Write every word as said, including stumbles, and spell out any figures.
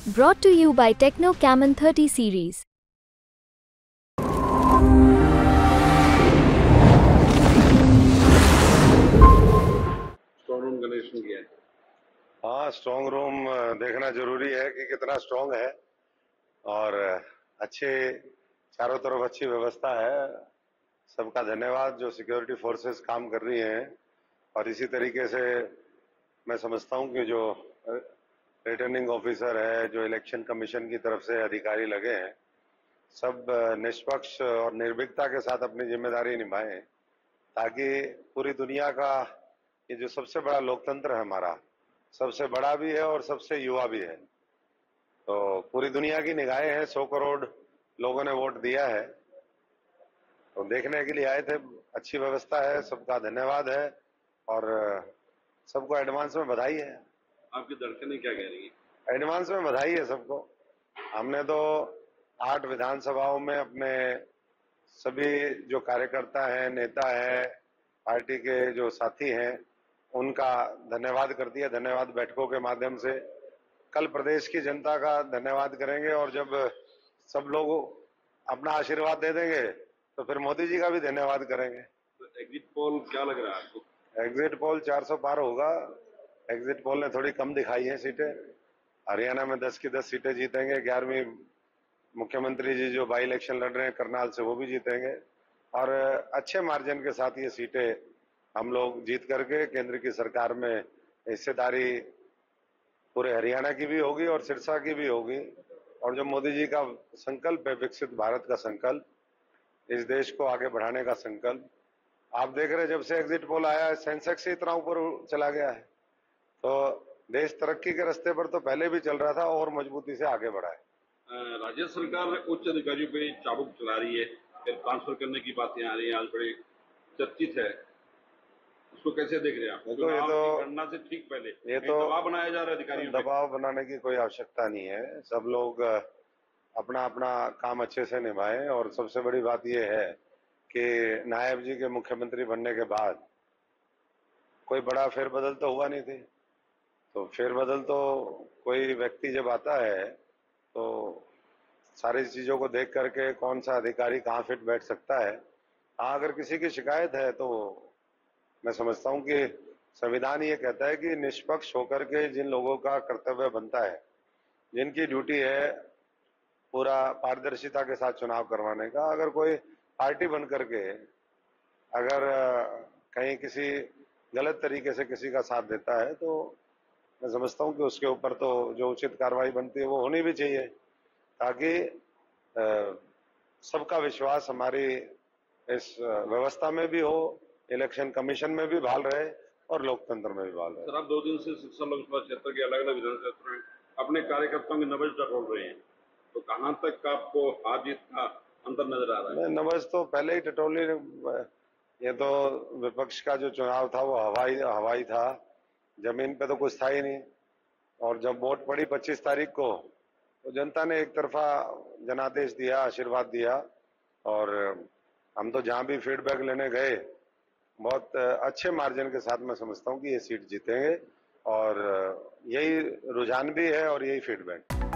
Brought to you by Techno Camon thirty series. Strong room connection किया है। हाँ, strong room देखना जरूरी है कि कितना स्ट्रॉन्ग है और अच्छे चारों तरफ अच्छी व्यवस्था है। सबका धन्यवाद जो सिक्योरिटी फोर्सेस काम कर रही हैं और इसी तरीके से मैं समझता हूं कि जो रिटर्निंग ऑफिसर है, जो इलेक्शन कमीशन की तरफ से अधिकारी लगे हैं, सब निष्पक्ष और निर्भीकता के साथ अपनी जिम्मेदारी निभाएं ताकि पूरी दुनिया का ये जो सबसे बड़ा लोकतंत्र है हमारा, सबसे बड़ा भी है और सबसे युवा भी है, तो पूरी दुनिया की निगाहें हैं। सौ करोड़ लोगों ने वोट दिया है, तो देखने के लिए आए थे। अच्छी व्यवस्था है, सबका धन्यवाद है और सबको एडवांस में बधाई है। आपकी धड़कनें क्या कह रही है? एडवांस में बधाई है सबको। हमने तो आठ विधानसभाओं में अपने सभी जो कार्यकर्ता हैं, नेता हैं, पार्टी के जो साथी हैं, उनका धन्यवाद कर दिया। धन्यवाद बैठकों के माध्यम से कल प्रदेश की जनता का धन्यवाद करेंगे और जब सब लोग अपना आशीर्वाद दे देंगे तो फिर मोदी जी का भी धन्यवाद करेंगे। तो एग्जिट पोल क्या लग रहा है आपको? एग्जिट पोल चार सौ पार होगा। एग्जिट पोल ने थोड़ी कम दिखाई है सीटें। हरियाणा में दस की दस सीटें जीतेंगे। ग्यारहवीं मुख्यमंत्री जी जो बाई इलेक्शन लड़ रहे हैं करनाल से, वो भी जीतेंगे और अच्छे मार्जिन के साथ ये सीटें हम लोग जीत करके केंद्र की सरकार में हिस्सेदारी पूरे हरियाणा की भी होगी और सिरसा की भी होगी। और जो मोदी जी का संकल्प है, विकसित भारत का संकल्प, इस देश को आगे बढ़ाने का संकल्प, आप देख रहे हैं जब से एग्जिट पोल आया है सेंसेक्स ही इतना ऊपर चला गया है। तो देश तरक्की के रास्ते पर तो पहले भी चल रहा था और मजबूती से आगे बढ़ा है। राज्य सरकार उच्च अधिकारियों पे चाबुक चला रही है, फिर ट्रांसफर करने की बातें आ रही हैं, आज बड़े चर्चित है। उसको कैसे देख रहे हैं आप? तो ये तो गणना से ठीक पहले ये तो दबाव बनाया जा रहा है अधिकारियों पे। दबाव बनाने की कोई आवश्यकता नहीं है। सब लोग अपना अपना काम अच्छे से निभाएं और सबसे बड़ी बात यह है कि नायब जी के मुख्यमंत्री बनने के बाद कोई बड़ा फेरबदल तो हुआ नहीं थी। तो फेरबदल तो कोई व्यक्ति जब आता है तो सारी चीजों को देख करके कौन सा अधिकारी कहाँ फिट बैठ सकता है। हाँ, अगर किसी की शिकायत है तो मैं समझता हूं कि संविधान ये कहता है कि निष्पक्ष होकर के जिन लोगों का कर्तव्य बनता है, जिनकी ड्यूटी है पूरा पारदर्शिता के साथ चुनाव करवाने का, अगर कोई पार्टी बन करके अगर कहीं किसी गलत तरीके से किसी का साथ देता है तो मैं समझता हूं कि उसके ऊपर तो जो उचित कार्रवाई बनती है वो होनी भी चाहिए, ताकि सबका विश्वास हमारी इस व्यवस्था में भी हो, इलेक्शन कमीशन में भी बहाल रहे और लोकतंत्र में भी बहाल रहे। सर, आप दो दिन से सिरसा लोकसभा क्षेत्र के अलग अलग विधानसभा क्षेत्र में अपने कार्यकर्ताओं की नब्ज टटोल रहे हैं, तो कहां तक आपको हार जीत का अंतर नजर आ रहा है? नब्ज तो पहले ही टटोली। ये तो विपक्ष का जो चुनाव था वो हवाई हवाई था, जमीन पे तो कुछ था ही नहीं। और जब वोट पड़ी पच्चीस तारीख को तो जनता ने एक तरफा जनादेश दिया, आशीर्वाद दिया और हम तो जहां भी फीडबैक लेने गए बहुत अच्छे मार्जिन के साथ मैं समझता हूं कि ये सीट जीतेंगे और यही रुझान भी है और यही फीडबैक।